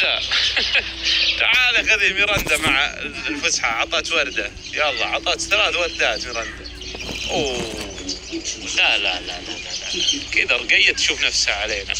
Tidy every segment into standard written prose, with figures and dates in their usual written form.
ميراندا. تعال خذي ميراندا مع الفسحة. عطت وردة، يلا عطت 3 وردات ميراندا. اوه لا لا لا لا لا كذا رقية تشوف نفسها علينا.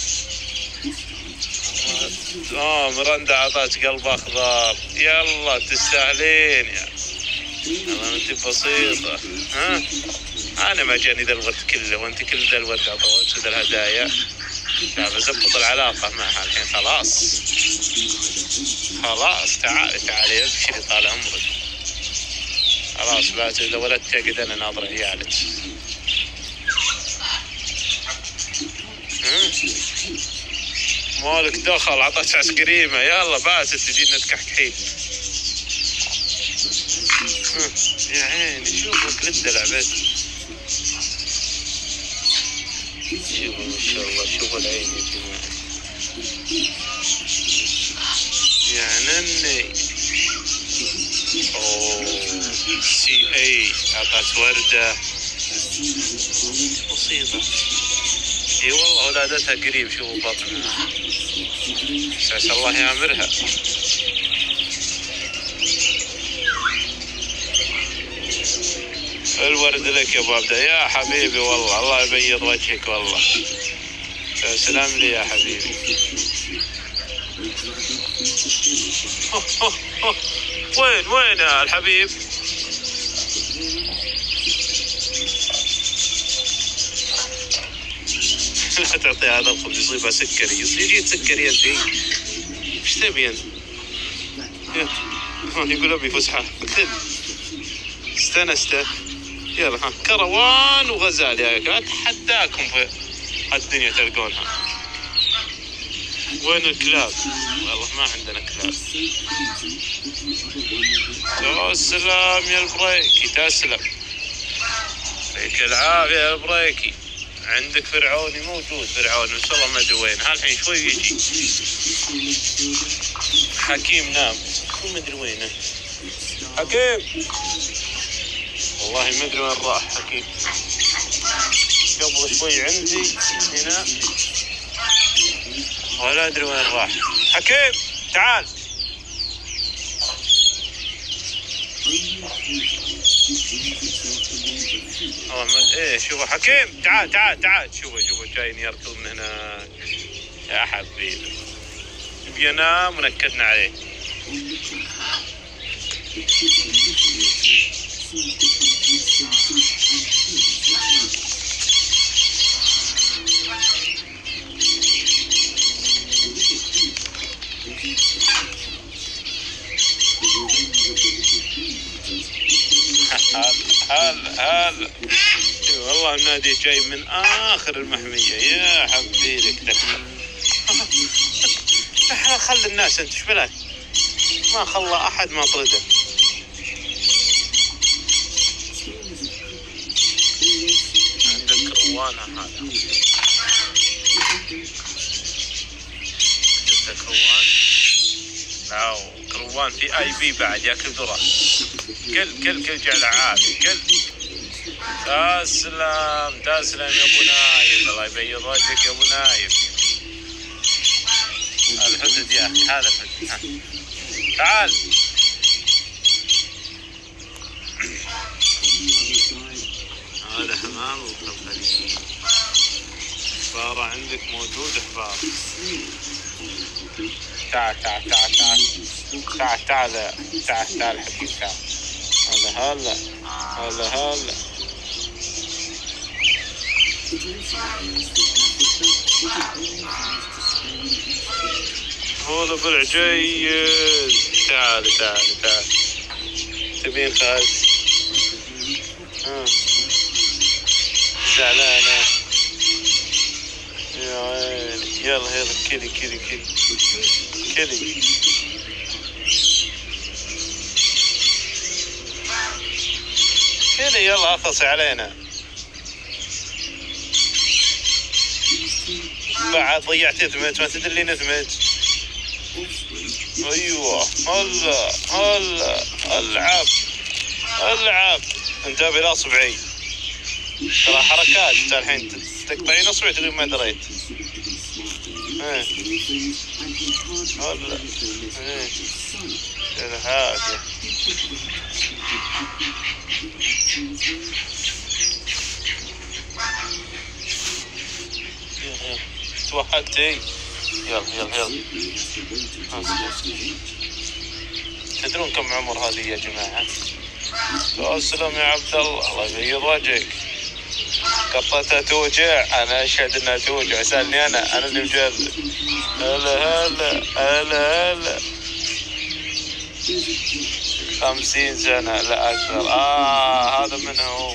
ميراندا عطت قلب اخضر. يلا تستاهلين يا والله انت بسيطة. ها انا ما جاني ذا الورد كله وانت كل ذا الورد عطوك ذا الهدايا. لا بزبط العلاقة معها الحين. خلاص تعالي ابشري طال عمرك. خلاص بعد اذا ولدت قد انا ناظر عيالك. مالك دخل عطتك عسكريمة. يلا باسل تجينا تكحكحين. يا عيني شوفوا كل الدلع بس. شوفوا ما شاء الله شوفوا العين يا جماعة. يا نني. CA عطت وردة بسيطة. اي والله ولادتها قريب. شوفوا بطنها عسى الله يامرها. الورد لك يا ابو عبده يا حبيبي. والله الله يبيض وجهك. والله سلام لي يا حبيبي. وين يا الحبيب؟ لا تعطي هذا الخبز يصيبها سكري. يجيك سكري انت. ايش تبي انت؟ يقول ابي فسحه. استنسته. يلا كروان وغزال يا اتحداكم في الدنيا تلقونها. وين الكلاب؟ والله ما عندنا كلاب. تسلم يا البريكي تسلم. يعطيك العافية يا البريكي. عندك فرعوني موجود. فرعوني بس والله ما ادري وين. هالحين شوي يجي. حكيم نام ما ادري وينه. حكيم والله ما ادري وين راح حكيم. قبل شوي عندي هنا ولا ادري وين راح. حكيم تعال. ايه شوفوا حكيم تعال شوفوا جايين يركض من هناك يا حبيبي. يبي ينام ونكدنا عليه. هلا والله النادي جاي من آخر المحمية يا حبيبي. احنا خلي الناس انت ايش بلاك ما خلى احد ما طرده. عندك روانة هذا. جبت كروان. لا كروان في IP بعد ياكل ذرة. كل جعل عافية. كل تسلم يا ابو نايف. الله يبيض وجهك يا ابو نايف. الحدد يا اخي. هذا الحدد. تعال. هذا حمام وكفري. حفارة عندك موجود حفارة. تعال حبيبي تعال. هلا هو ضلع جيد. تعال تبين خايف. زعلانة يا عيني. يلا كلي يلا اخلصي علينا. بعد ضيعت ثمت ما تدري لي نثمت. ايوه هلا العب انت بلا اصبعي. ترى حركات انت الحين تقطعين اصبعي تقول ما دريت. هلا العافية. توحدتي. يلا يلا يلا. تدرون كم عمر هذه يا جماعة؟ السلام يا عبد الله، الله يبيض وجهك. قطتها توجع، انا اشهد انها توجع، سألني انا اللي مجرب. هلا هلا هلا هلا. 50 سنة لا اكثر. هذا منه هو.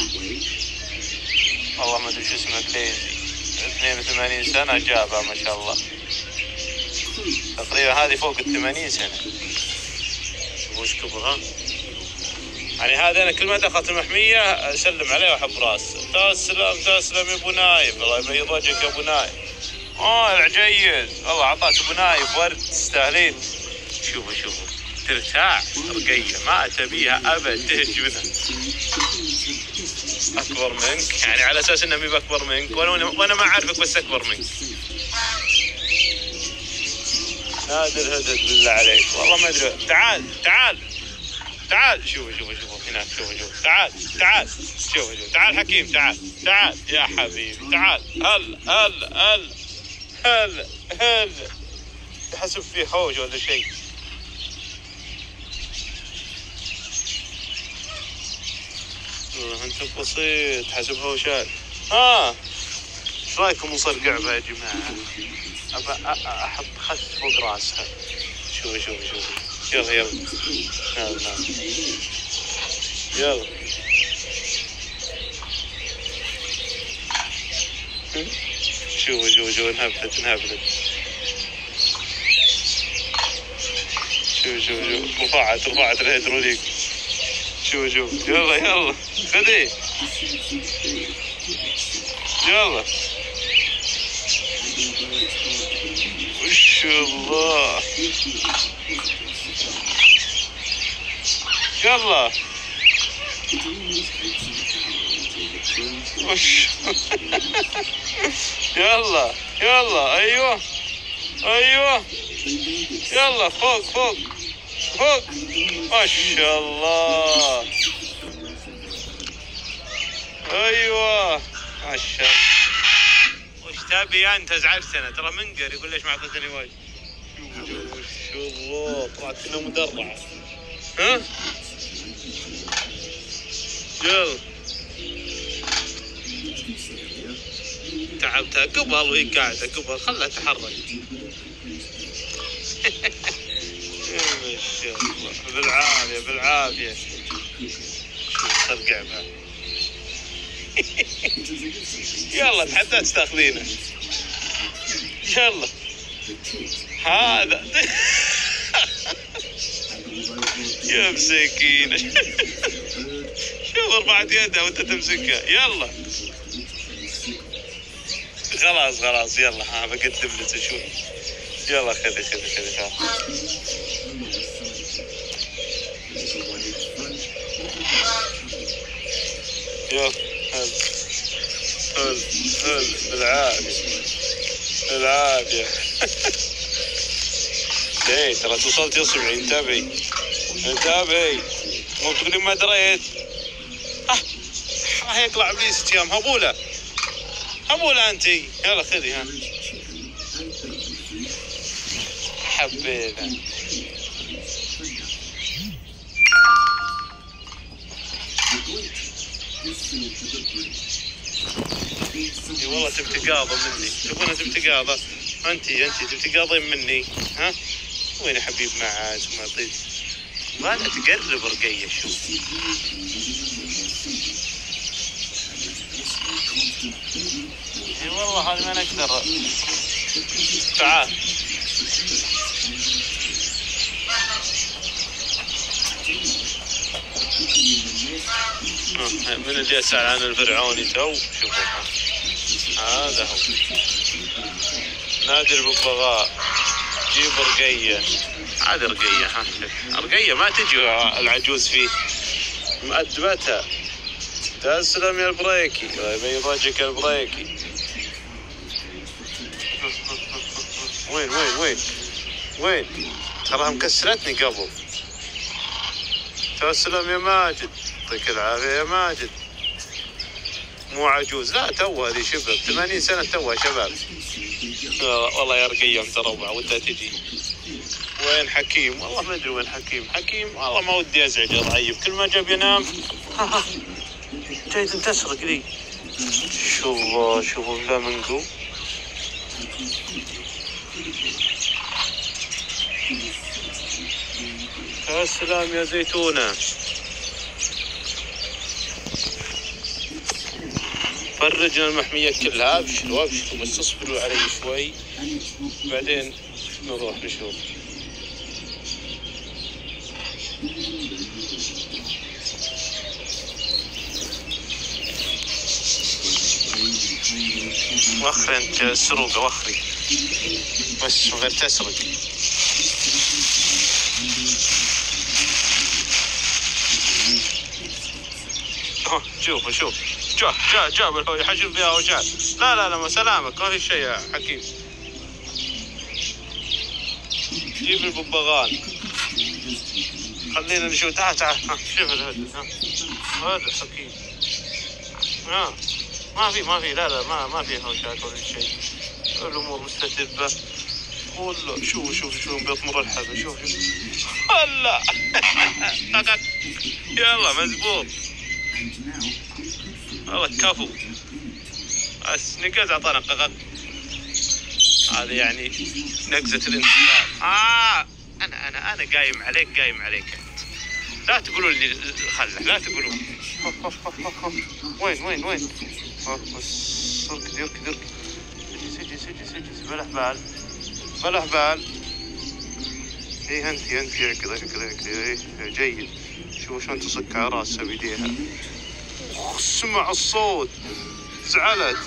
والله ما ادري شو اسمه كليزي. 82 سنة جابها ما شاء الله. تقريبا هذه فوق 80 سنة. وش كبرها؟ يعني هذا انا كل ما دخلت المحمية اسلم عليه واحب راسه. تسلم يا ابو نايف، الله يبيض وجهك يا ابو نايف. العجيز والله عطاك ابو نايف ورد، تستاهلين. شوفوا ترتاح رقية ما تبيها ابد، تهج منها. اكبر منك يعني على اساس انه مي باكبر منك، وانا ما اعرفك بس اكبر منك. نادر هدد بالله عليك، والله ما ادري. تعال شوفوا هناك. شوفوا تعال شوفوا تعال حكيم، تعال يا حبيبي تعال. هلا تحسب فيه حوش ولا شيء. والله انت بسيط حسب هوشات. ايش رايكم نصرقع بها يا جماعه؟ احط خس فوق راسها. شوفوا يلا شوفوا انهبلت. شوفوا رفعت الهيدروليك. شوفوا يلا خذي يلا. وش الله يلا. وش يلا ايوه يلا فوق ما شاء الله. ايوه ما شاء الله. وش تبي انت؟ ازعجت انا ترى منقر يقول ليش ما اعطيتني وجه. وش الله طلعت كنا مدرعه. يلا تعبتها قبل وهي قاعده قبل، خلها تحرك. ما شاء الله بالعافيه. شوف ترقع بها. يلا تحداك تاخذينه. يلا هذا. يا مسكينه. شوف رفعت يدها وانت تمسكها. يلا خلاص يلا. بقدم لك شوي. يلا خذي يلا. هل بالعافية. ايه ترى وصلت يصبعي. انتبهي مو تقولين ما دريت. راح يطلع ابليس يوم. هبوله انتي. يلا خذي. حبينا. والله تبي تقاضى مني. تبغى تقاضى انت تبي تقاضين مني. وين حبيب معاك ما طيب. ما تقرب رقية. شوف والله هذا ما نقدر. تعال من اللي يسأل عن الفرعوني تو. شوفوا هذا هو نادر بالبغاء. جيب رقية. هذه رقية ما تجي العجوز فيه. مؤدبتها. تسلم يا البريكي، الله يبيض وجهك يا البريكي. وين تراها مكسرتني قبل. تسلم يا ماجد، يعطيك العافية يا ماجد. مو عجوز، لا تو هذه شباب 80 سنة توها شباب. والله يا رقية متروعة ودها تجي. وين حكيم؟ والله ما ادري وين حكيم. والله ما ودي ازعجه ضعيف، كل ما جاب ينام جاي تسرق لي. شوفوا فلامنجو. يا سلام يا زيتونة. فرجنا المحميات كلها. ابشروا بس اصبروا علي شوي بعدين نروح نشوف. وخري انت السروقة، وخري بس من غير تسرق. شوف جاب الهوي حشر فيها وجال. لا ما سلامك، ما في شيء يا حكيم. جيب الببغان خلينا نشوف. تعال شوف هذا حكيم. ما في لا ما في هوشات ولا شيء. الامور مستتبه. والله شوف بيطمر الحبل. شوف هلا يلا مزبوط. والله كفو بس نقز اعطانا ققق. هذا يعني نقزة الانتقام. انا قايم عليك انت. لا تقولوا لي خله، لا تقولوا. وين صرك درك. سجي بلا هبال. ايه انت كذا جيد. شوف شلون تصك على راسها بيديها. سمع الصوت زعلت.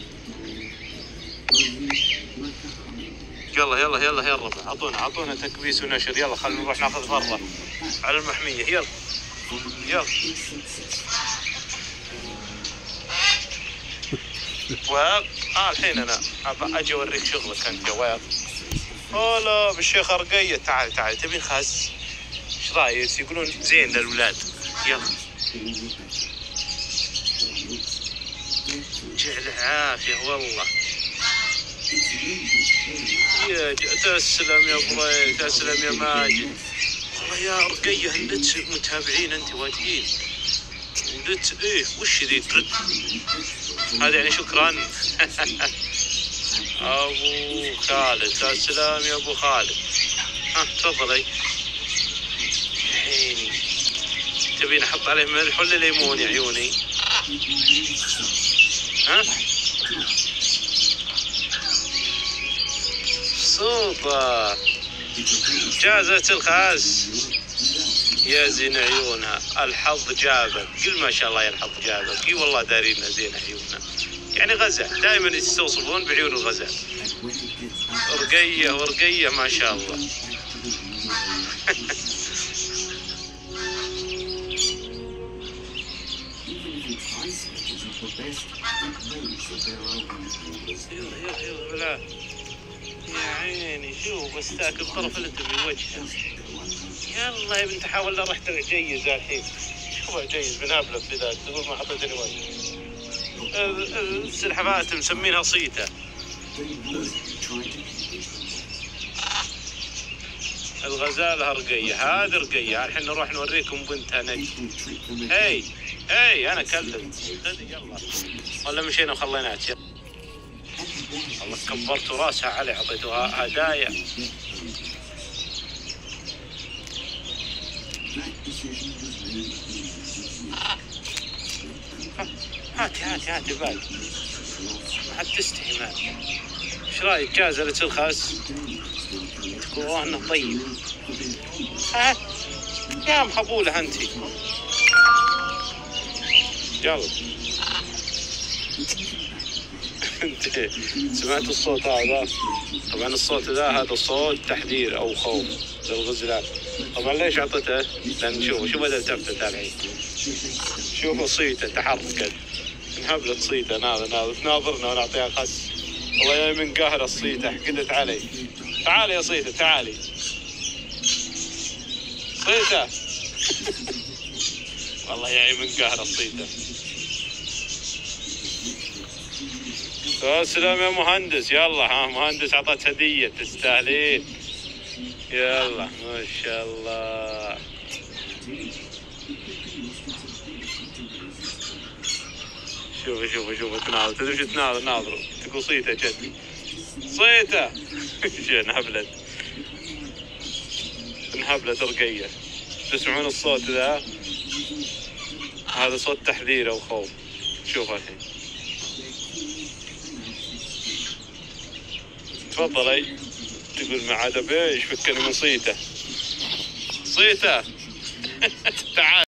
يلا يا ربع. اعطونا تكبيس ونشر. يلا خلينا نروح ناخذ فرة على المحمية. يلا جواب. الحين انا اجي اوريك شغلك انت جواب. هلا بالشيخ رقية. تعال تبي خس؟ ايش رايك؟ يقولون زين للولاد. يلا جعل عافية والله. يا تسلم يا ابوي، تسلم يا ماجد. والله يا رقية هندت متابعين انت واجدين. هندت ايه وش ذي؟ هذا يعني شكرا. ابو خالد. تسلم يا ابو خالد. تفضلي. عيني تبين احط عليه ملح ولا ليمون يا عيوني؟ صوبة جازة الخاس. يا زين عيونها، الحظ جابك. قل ما شاء الله يا الحظ جابك. اي والله دارينا زين عيونها، يعني غزال دائما يستوصفون بعيون الغزال. ورقية ما شاء الله. يلا يا عيني. شوف بس تاكل طرف اللي تبي وجهها. يلا يا بنت حاول لا رحت جيز الحين. شوف جيز بنابلك بذاك تقول ما حطيتني وجه. السلحفاة مسمينها صيته. الغزالة رقية. هذه رقية. الحين نروح نوريكم بنتها نجم. هي انا اكلم. يلا ولا مشينا وخليناك. والله كبرتوا راسها علي، اعطيتوها هدايا. هاتي بعد ما حد تستحي معك. ايش رايك جازلة الخاس؟ تقول انه طيب. يا مخبولة انتي. يلا انت سمعت الصوت هذا؟ طبعا الصوت هذا صوت تحذير او خوف للغزلان. طبعا ليش اعطته؟ لان شوف بدأت تفتت الحين. شوفوا صيته تحركت، انهبلت صيته. ناظر تناظرنا ونعطيها خس. والله يا من قاهرة الصيته حقدت علي. تعالي يا صيته تعالي صيته. والله يعي من قهر الصيته. يا سلام يا مهندس. يلا ها مهندس عطت هدية تستاهلين. يلا ما شاء الله. شوفوا تناظر. تدري شو تناظر؟ ناظروا تقول صيته جد صيته. شو انهبلت رقية. تسمعون الصوت ذا؟ هذا صوت تحذير او خوف. شوف الحين. تفضلي. تقول ما عاد بيش فكني من صيته. تعال.